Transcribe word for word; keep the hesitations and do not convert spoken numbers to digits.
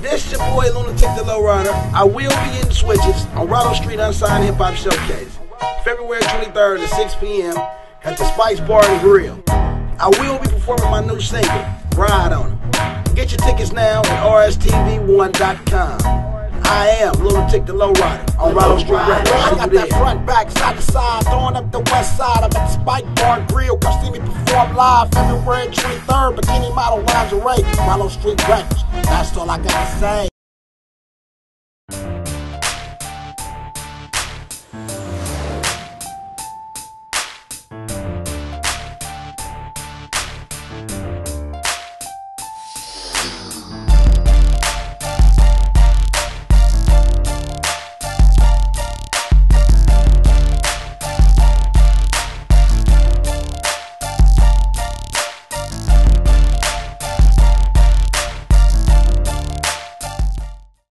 This is your boy Lunatic the Lowrider. I will be in the switches on Raalow Street UnSigned Hip Hop Showcase, February twenty-third at six p m at the Spice Bar and Grill. I will be performing my new single, Ride On It. Get your tickets now at R S T V one dot com. I am Lunatic the Lowrider on Raalow Street Records. I got that front, back, side to side, throwing up the west side. I'm at the Spike Bar and Grill. Come see me perform live February twenty-third. Bikini model lingerie, Raalow Street Records. That's all I gotta say.